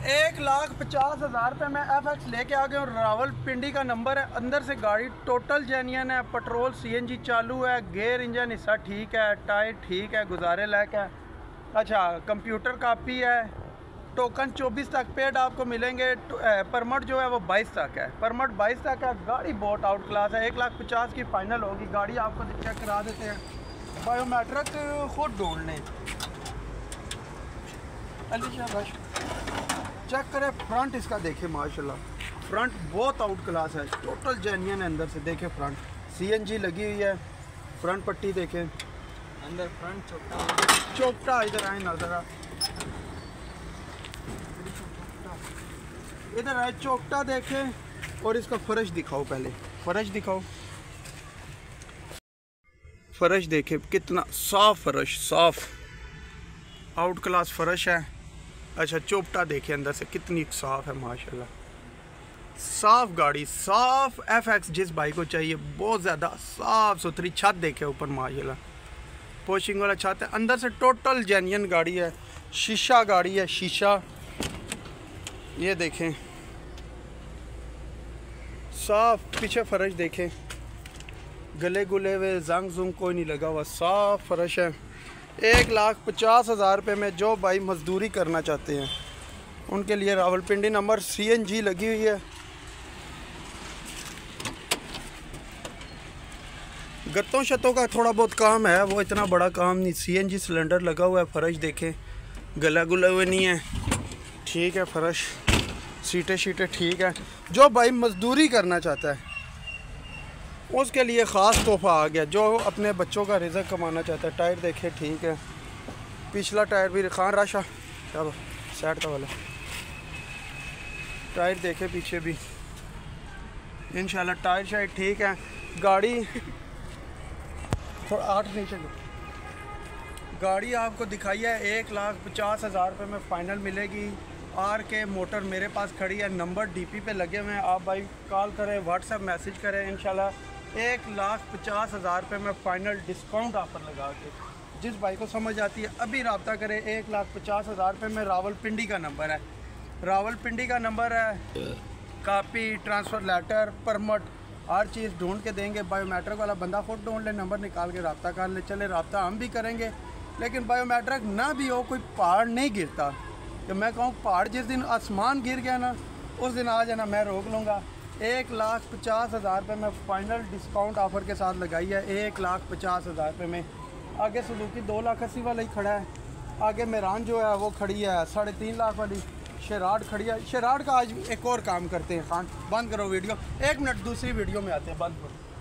1,50,000 रुपये में FX लेके आ गए और रावलपिंडी का नंबर है। अंदर से गाड़ी टोटल जेन्युइन है, पेट्रोल CNG चालू है, गेयर इंजन हिस्सा ठीक है, टायर ठीक है, गुजारे लायक है। अच्छा, कंप्यूटर कापी है, टोकन 24 तक पेड आपको मिलेंगे। परमिट जो है वो 22 तक है, परमिट 22 तक है। गाड़ी बहुत आउट क्लास है, 1,50,000 की फाइनल होगी। गाड़ी आपको चेक करा देते हैं, बायोमेट्रिक खुद ढूंढ लें। चेक करें फ्रंट इसका, देखें माशाल्लाह फ्रंट बहुत आउट क्लास है, टोटल जेन्युइन है। अंदर से देखें फ्रंट CNG लगी हुई है, फ्रंट पट्टी देखें, अंदर फ्रंट चौकटा इधर आए ना ज़रा, इधर आए चौकटा देखें। और इसका फर्श दिखाओ, पहले फर्श दिखाओ, फर्श देखें कितना साफ, फर्श साफ आउट क्लास फर्श है। अच्छा, चौपटा देखें अंदर से कितनी साफ़ है माशाल्लाह, साफ़ गाड़ी, साफ़ FX जिस बाइक को चाहिए, बहुत ज़्यादा साफ़ सुथरी। छत देखे ऊपर माशाल्लाह, पोशिंग वाला छत है। अंदर से टोटल जेन्युइन गाड़ी है, शीशा गाड़ी है, शीशा ये देखें साफ़। पीछे फर्श देखें, गले गुले हुए जंग जुंग कोई नहीं लगा हुआ, साफ़ फर्श है। 1,50,000 रुपये में जो भाई मजदूरी करना चाहते हैं उनके लिए रावलपिंडी नंबर CNG लगी हुई है। गत्तों शतों का थोड़ा बहुत काम है, वो इतना बड़ा काम नहीं। CNG सिलेंडर लगा हुआ है। फर्श देखें, गला गुला हुए नहीं है, ठीक है फर्श, सीटें शीटें ठीक है। जो भाई मजदूरी करना चाहता है उसके लिए ख़ास तोहफा आ गया, जो अपने बच्चों का रिज़्क कमाना चाहता है। टायर देखे ठीक है, पिछला टायर भी खान राशा क्या साइड का वाला टायर देखे, पीछे भी इंशाल्लाह टायर शायद ठीक है। गाड़ी थोड़ा 8 नीचे गाड़ी आपको दिखाई है। 1,50,000 रुपये में फ़ाइनल मिलेगी। RK मोटर मेरे पास खड़ी है, नंबर DP पे लगे हुए हैं। आप भाई कॉल करें, व्हाट्सएप मैसेज करें, इंशाल्लाह 1,50,000 रुपये में फ़ाइनल डिस्काउंट ऑफ़र लगा के जिस भाई को समझ आती है अभी रब्ता करें। 1,50,000 रुपये में रावलपिंडी का नंबर है, रावलपिंडी का नंबर है। कापी, ट्रांसफ़र लेटर, परमिट हर चीज़ ढूंढ के देंगे। बायोमेट्रिक वाला बंदा खुद ढूंढ ले, नंबर निकाल के रब्ता कर ले। चले रब्ता हम भी करेंगे, लेकिन बायोमेट्रिक ना भी हो, कोई पहाड़ नहीं गिरता। कि मैं कहूँ पहाड़ जिस दिन आसमान गिर गया ना, उस दिन आ जाना, मैं रोक लूँगा। 1,50,000 रुपये में फ़ाइनल डिस्काउंट ऑफ़र के साथ लगाई है। 1,50,000 रुपये में। आगे सुजुकी 2,80,000 वाला ही खड़ा है। आगे मेरान जो है वो खड़ी है 3.5 लाख वाली। शेराड खड़ी है। शेराड का आज एक और काम करते हैं। खान बंद करो वीडियो, 1 मिनट, दूसरी वीडियो में आते हैं, बंद करो।